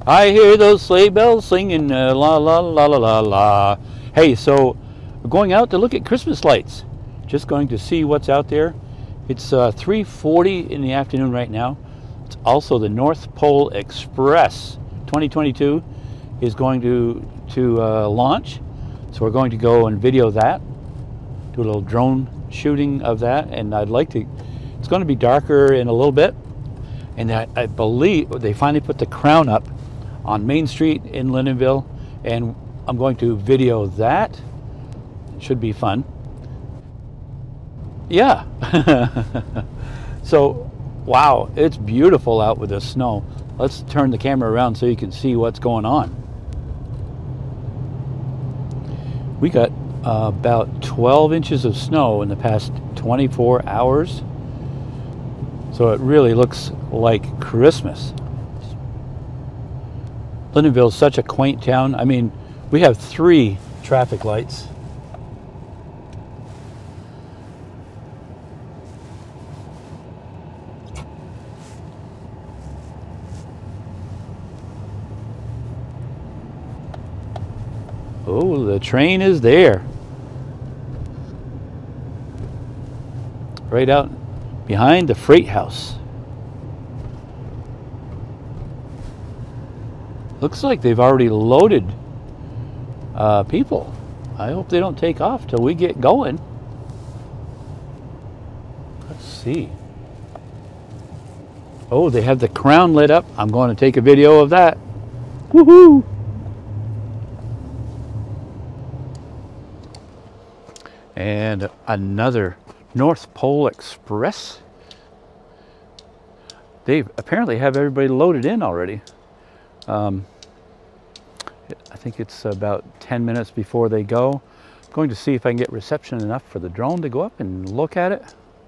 I hear those sleigh bells singing la la la la la la. Hey, so we're going out to look at Christmas lights. Just going to see what's out there. It's 3:40 in the afternoon right now. It's also the North Pole Express 2022 is going to launch. So we're going to go and video that, do a little drone shooting of that, and I'd like to, it's going to be darker in a little bit, and I believe they finally put the crown up on Main Street in Lyndonville, and I'm going to video that. It should be fun. Yeah. So, wow, it's beautiful out with the snow. Let's turn the camera around so you can see what's going on. We got about 12 inches of snow in the past 24 hours. So it really looks like Christmas. Lyndonville is such a quaint town. I mean, we have 3 traffic lights. Oh, the train is there. Right out behind the freight house. Looks like they've already loaded people. I hope they don't take off till we get going. Let's see. Oh, they have the crown lit up. I'm going to take a video of that. Woohoo! And another North Pole Express. They apparently have everybody loaded in already. I think it's about 10 minutes before they go. I'm going to see if I can get reception enough for the drone to go up and look at it.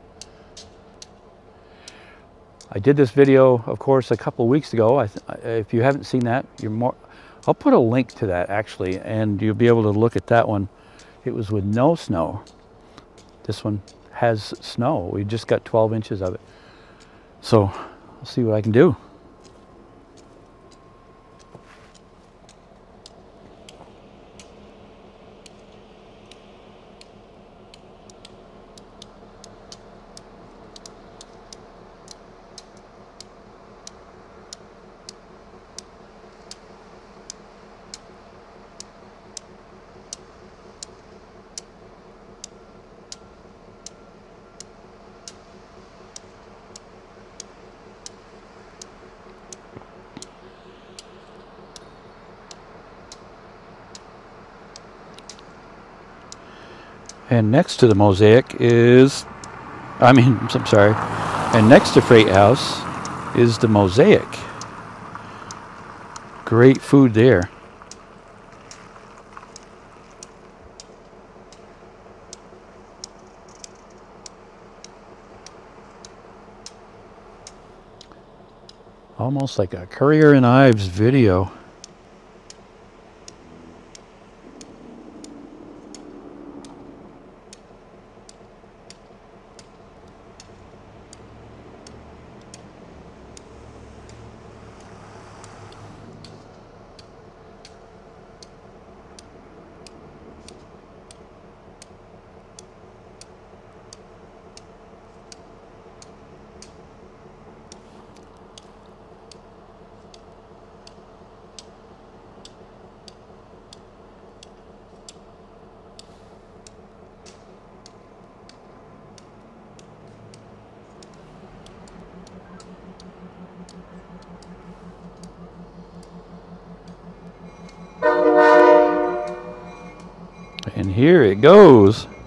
I did this video, of course, a couple of weeks ago. If you haven't seen that, I'll put a link to that actually, and you'll be able to look at that one. It was with no snow. This one has snow. We just got 12 inches of it. So I'll see what I can do. And next to the mosaic is, I'm sorry, and next to Freight House is the mosaic. Great food there. Almost like a Currier and Ives video. And here it goes.